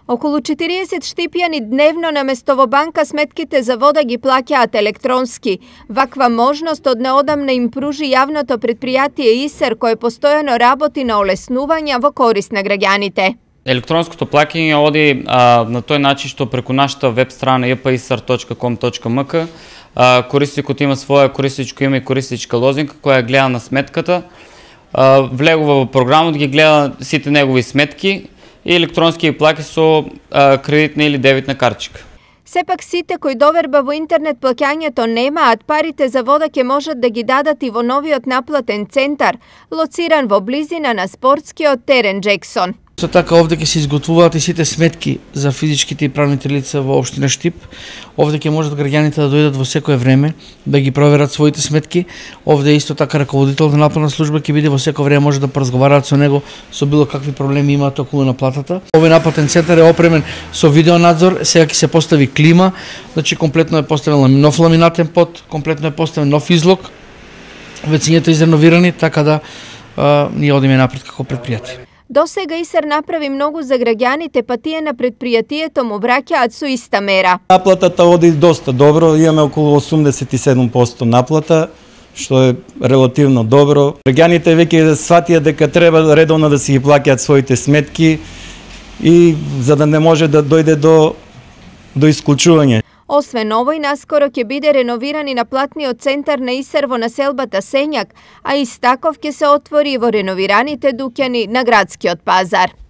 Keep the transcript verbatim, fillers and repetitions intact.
Околу четириесет штипјани дневно наместо во банка сметките за вода ги плаќаат електронски. Ваква можност од неодамна им пружи јавното предпријатие ИСЕР, кое постојано работи на олеснувања во корист на граѓаните. Електронското плаќање оди а, на тој начин што преку нашата веб страна j p i s e r точка com точка m k а, корисникот има своја користичко име и користичка лозинка која гледа на сметката, а, влегува во програмот, ги гледа сите негови сметки и електронски ги плаќа со а, кредитна или дебитна картичка. Сепак сите кои доверба во интернет плаќањето немаат, парите за вода ќе можат да ги дадат и во новиот наплатен центар, лоциран во близина на спортскиот терен Джексон. Со така овде ќе се изготвуваат и сите сметки за физичките и правните лица во општина Штип. Овде ќе можат граѓаните да дојдат во секое време да ги проверат своите сметки. Овде исто така раководител на наплатна служба ќе биде во секое време, може да поразговараат со него со било какви проблеми имаат околу наплатата. Овој наплатен центар е опремен со видеонадзор, сега ќе се постави клима, значи комплетно е поставен нов ламинатен под, комплетно е поставен нов излог. Вецињата изреновирани, така да а, ние одиме напред како предпријатие. До сега ИСЕР направи многу за граѓаните, па тие на предпријатието му враќаат со иста мера. Наплатата оди доста добро, имаме околу осумдесет и седум проценти наплата, што е релативно добро. Граѓаните веќе сватија дека треба редовно да си ги плаќаат своите сметки и за да не може да дојде до до исклучување. Освен овој, наскоро ќе биде реновиран и наплатниот центар на ИСЕР во населбата Сењак, а истаков ќе се отвори во реновираните дуќани на градскиот пазар.